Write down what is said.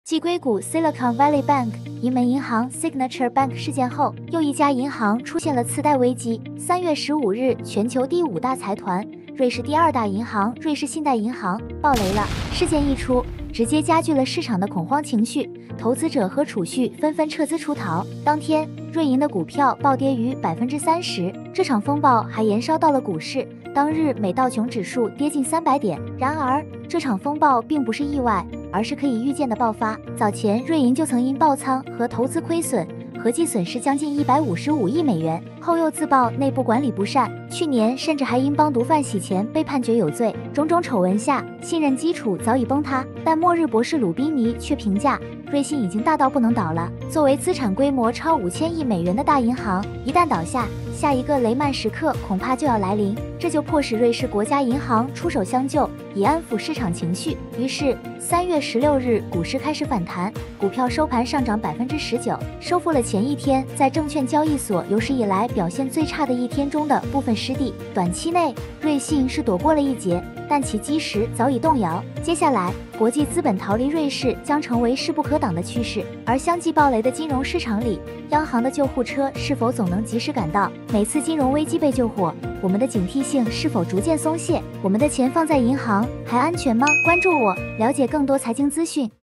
继硅谷 Silicon Valley Bank、银门银行 Signature Bank 事件后，又一家银行出现了次贷危机。3月15日，全球第5大财团、瑞士第2大银行瑞士信贷银行爆雷了。事件一出，直接加剧了市场的恐慌情绪，投资者和储蓄纷纷撤资出逃。当天，瑞银的股票暴跌逾30%，这场风暴还延烧到了股市。当日美道琼指数跌近300点。然而，这场风暴并不是意外，而是可以预见的爆发。早前，瑞银就曾因爆仓和投资亏损，合计损失将近155亿美元，后又自曝内部管理不善，去年甚至还因帮毒贩洗钱被判决有罪。种种丑闻下，信任基础早已崩塌。但末日博士鲁宾尼却评价，瑞信已经大到不能倒了。作为资产规模超5000亿美元的大银行，一旦倒下，下一个雷曼时刻恐怕就要来临。这就迫使瑞士国家银行出手相救，以安抚市场情绪。于是，3月16日股市开始反弹，股票收盘上涨19%，收复了前一天在证券交易所有史以来表现最差的一天中的部分失地。短期内，瑞信是躲过了一劫，但其基石早已动摇。接下来，国际资本逃离瑞士将成为势不可挡的趋势。而相继暴雷的金融市场里，央行的救护车是否总能及时赶到？每次金融危机被救火，我们的警惕性是否逐渐松懈？我们的钱放在银行还安全吗？关注我，了解更多财经资讯。